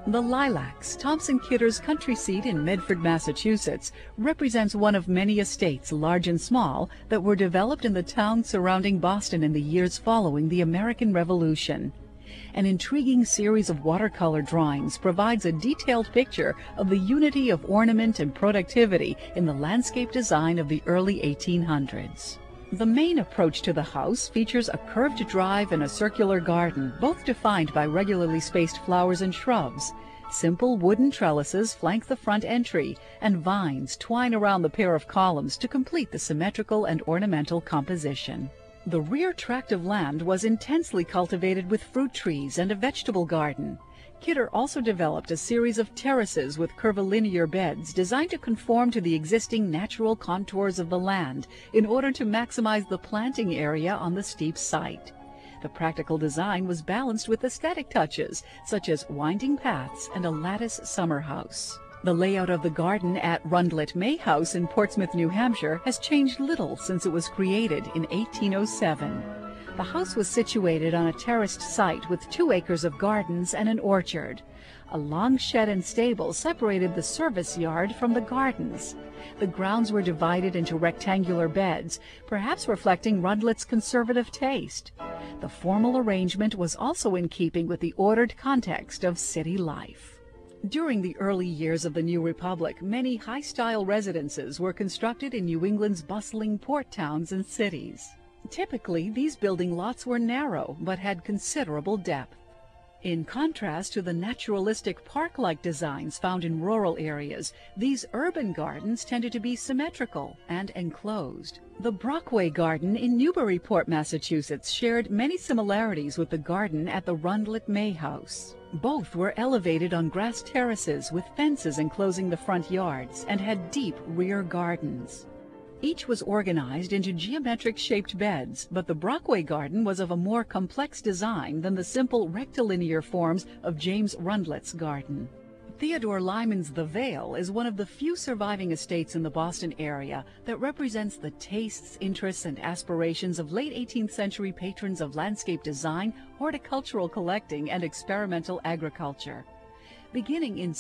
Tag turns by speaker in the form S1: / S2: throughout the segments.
S1: The Lilacs, Thompson Kidder's country seat in Medford, Massachusetts, represents one of many estates, large and small, that were developed in the towns surrounding Boston in the years following the American Revolution. An intriguing series of watercolor drawings provides a detailed picture of the unity of ornament and productivity in the landscape design of the early 1800s. The main approach to the house features a curved drive and a circular garden, both defined by regularly spaced flowers and shrubs. Simple wooden trellises flank the front entry, and vines twine around the pair of columns to complete the symmetrical and ornamental composition. The rear tract of land was intensely cultivated with fruit trees and a vegetable garden. Kidder also developed a series of terraces with curvilinear beds designed to conform to the existing natural contours of the land in order to maximize the planting area on the steep site. The practical design was balanced with aesthetic touches, such as winding paths and a lattice summer house. The layout of the garden at Rundlet May House in Portsmouth, New Hampshire, has changed little since it was created in 1807. The house was situated on a terraced site with 2 acres of gardens and an orchard. A long shed and stable separated the service yard from the gardens. The grounds were divided into rectangular beds, perhaps reflecting Rundlet's conservative taste. The formal arrangement was also in keeping with the ordered context of city life. During the early years of the New Republic, many high-style residences were constructed in New England's bustling port towns and cities. Typically, these building lots were narrow but had considerable depth. In contrast to the naturalistic park-like designs found in rural areas, these urban gardens tended to be symmetrical and enclosed. The Brockway Garden in Newburyport, Massachusetts, shared many similarities with the garden at the Rundlet May House. Both were elevated on grass terraces with fences enclosing the front yards and had deep rear gardens. Each was organized into geometric-shaped beds, but the Brockway Garden was of a more complex design than the simple rectilinear forms of James Rundlet's garden. Theodore Lyman's The Vale is one of the few surviving estates in the Boston area that represents the tastes, interests, and aspirations of late 18th century patrons of landscape design, horticultural collecting, and experimental agriculture. Beginning in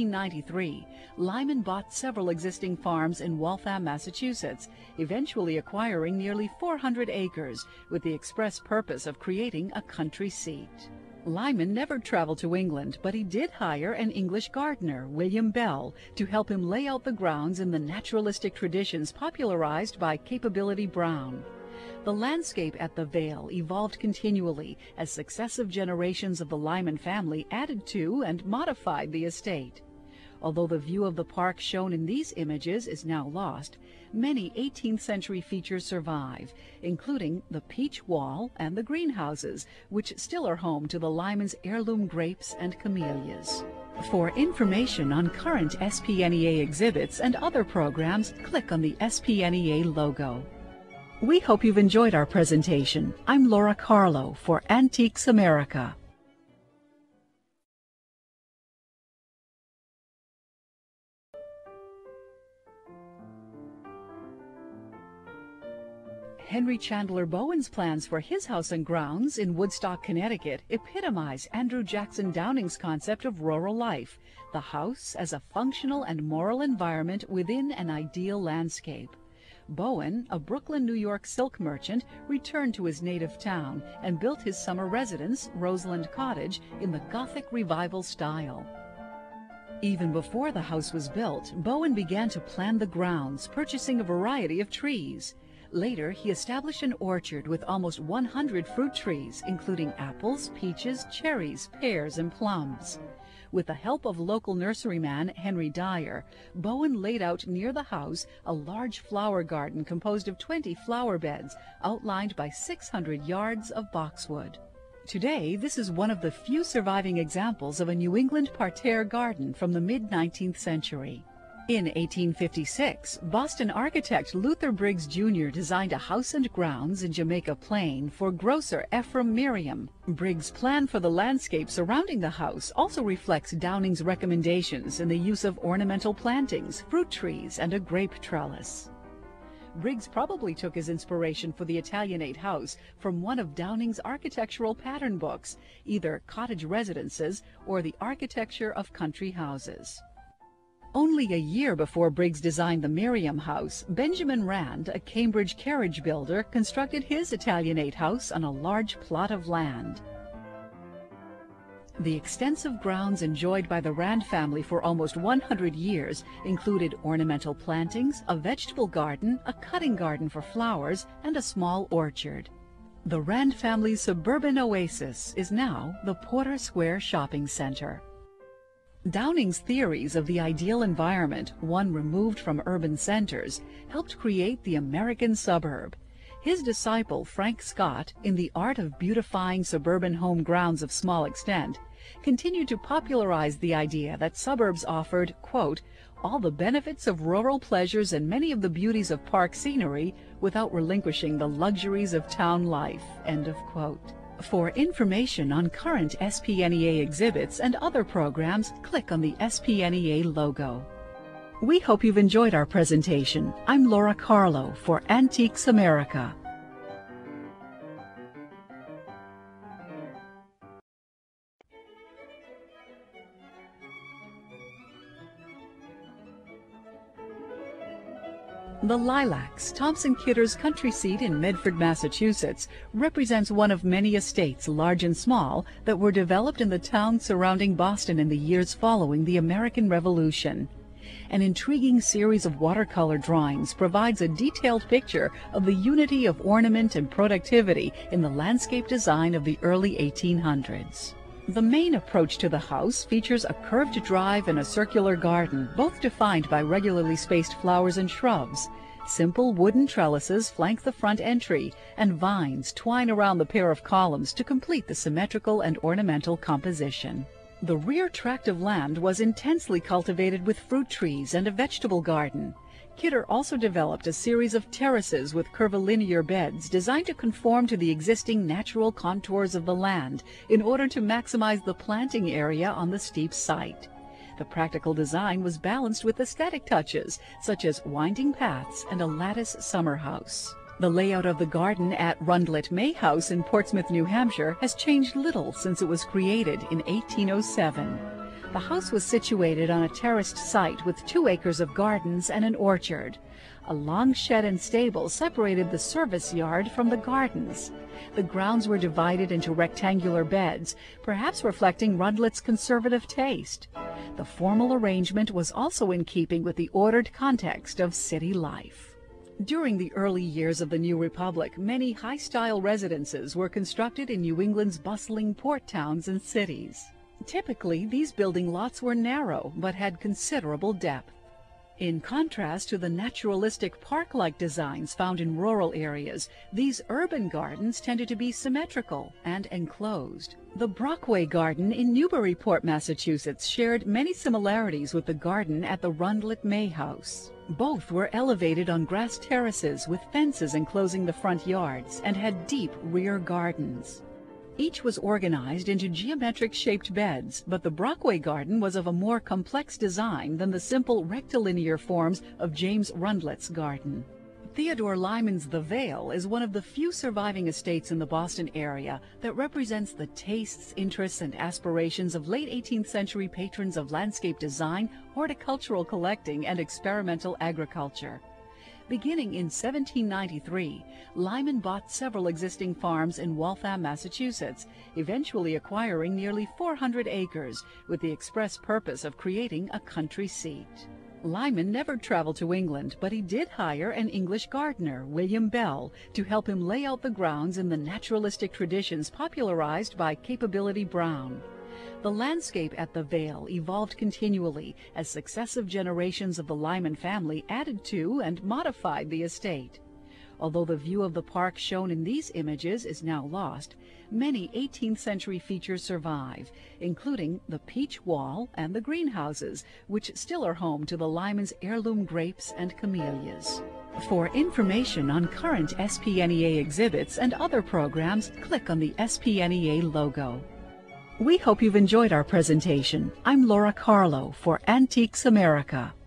S1: 1793, Lyman bought several existing farms in Waltham, Massachusetts, eventually acquiring nearly 400 acres with the express purpose of creating a country seat. Lyman never traveled to England, but he did hire an English gardener, William Bell, to help him lay out the grounds in the naturalistic traditions popularized by Capability Brown. The landscape at the Vale evolved continually as successive generations of the Lyman family added to and modified the estate. Although the view of the park shown in these images is now lost, many 18th century features survive, including the peach wall and the greenhouses, which still are home to the Lyman's heirloom grapes and camellias. For information on current SPNEA exhibits and other programs, click on the SPNEA logo. We hope you've enjoyed our presentation. I'm Laura Carlo for Antiques America. Henry Chandler Bowen's plans for his house and grounds in Woodstock, Connecticut epitomize Andrew Jackson Downing's concept of rural life, the house as a functional and moral environment within an ideal landscape. Bowen, a Brooklyn, New York silk merchant, returned to his native town and built his summer residence, Roseland Cottage, in the Gothic Revival style. Even before the house was built, Bowen began to plan the grounds, purchasing a variety of trees. Later, he established an orchard with almost 100 fruit trees, including apples, peaches, cherries, pears, and plums. With the help of local nurseryman Henry Dyer, Bowen laid out near the house a large flower garden composed of 20 flower beds, outlined by 600 yards of boxwood. Today, this is one of the few surviving examples of a New England parterre garden from the mid-19th century. In 1856, Boston architect Luther Briggs Jr. designed a house and grounds in Jamaica Plain for grocer Ephraim Merriam. Briggs' plan for the landscape surrounding the house also reflects Downing's recommendations in the use of ornamental plantings, fruit trees, and a grape trellis. Briggs probably took his inspiration for the Italianate house from one of Downing's architectural pattern books, either Cottage Residences or The Architecture of Country Houses. Only a year before Briggs designed the Miriam House, Benjamin Rand, a Cambridge carriage builder, constructed his Italianate house on a large plot of land. The extensive grounds enjoyed by the Rand family for almost 100 years included ornamental plantings, a vegetable garden, a cutting garden for flowers, and a small orchard. The Rand family's suburban oasis is now the Porter Square Shopping Center. Downing's theories of the ideal environment, one removed from urban centers, helped create the American suburb. His disciple, Frank Scott, in The Art of Beautifying Suburban Home Grounds of Small Extent, continued to popularize the idea that suburbs offered, quote, all the benefits of rural pleasures and many of the beauties of park scenery without relinquishing the luxuries of town life, end of quote. For information on current SPNEA exhibits and other programs, click on the SPNEA logo. We hope you've enjoyed our presentation. I'm Laura Carlo for Antiques America. The Lilacs, Thompson Kidder's country seat in Medford, Massachusetts, represents one of many estates, large and small, that were developed in the towns surrounding Boston in the years following the American Revolution. An intriguing series of watercolor drawings provides a detailed picture of the unity of ornament and productivity in the landscape design of the early 1800s. The main approach to the house features a curved drive and a circular garden, both defined by regularly spaced flowers and shrubs. Simple wooden trellises flank the front entry, and vines twine around the pair of columns to complete the symmetrical and ornamental composition. The rear tract of land was intensely cultivated with fruit trees and a vegetable garden. Kidder also developed a series of terraces with curvilinear beds designed to conform to the existing natural contours of the land in order to maximize the planting area on the steep site. The practical design was balanced with aesthetic touches, such as winding paths and a lattice summer house. The layout of the garden at Rundlet May House in Portsmouth, New Hampshire, has changed little since it was created in 1807. The house was situated on a terraced site with 2 acres of gardens and an orchard. A long shed and stable separated the service yard from the gardens. The grounds were divided into rectangular beds, perhaps reflecting Rundlet's conservative taste. The formal arrangement was also in keeping with the ordered context of city life. During the early years of the New Republic, many high-style residences were constructed in New England's bustling port towns and cities. Typically, these building lots were narrow but had considerable depth. In contrast to the naturalistic park-like designs found in rural areas, these urban gardens tended to be symmetrical and enclosed. The Brockway Garden in Newburyport, Massachusetts, shared many similarities with the garden at the Rundlet May House. Both were elevated on grass terraces with fences enclosing the front yards and had deep rear gardens. Each was organized into geometric-shaped beds, but the Brockway Garden was of a more complex design than the simple rectilinear forms of James Rundlet's garden. Theodore Lyman's The Vale is one of the few surviving estates in the Boston area that represents the tastes, interests, and aspirations of late 18th century patrons of landscape design, horticultural collecting, and experimental agriculture. Beginning in 1793, Lyman bought several existing farms in Waltham, Massachusetts, eventually acquiring nearly 400 acres with the express purpose of creating a country seat. Lyman never traveled to England, but he did hire an English gardener, William Bell, to help him lay out the grounds in the naturalistic traditions popularized by Capability Brown. The landscape at the Vale evolved continually as successive generations of the Lyman family added to and modified the estate. Although the view of the park shown in these images is now lost, many 18th century features survive, including the peach wall and the greenhouses, which still are home to the Lyman's heirloom grapes and camellias. For information on current SPNEA exhibits and other programs, click on the SPNEA logo. We hope you've enjoyed our presentation. I'm Laura Carlo for Antiques America.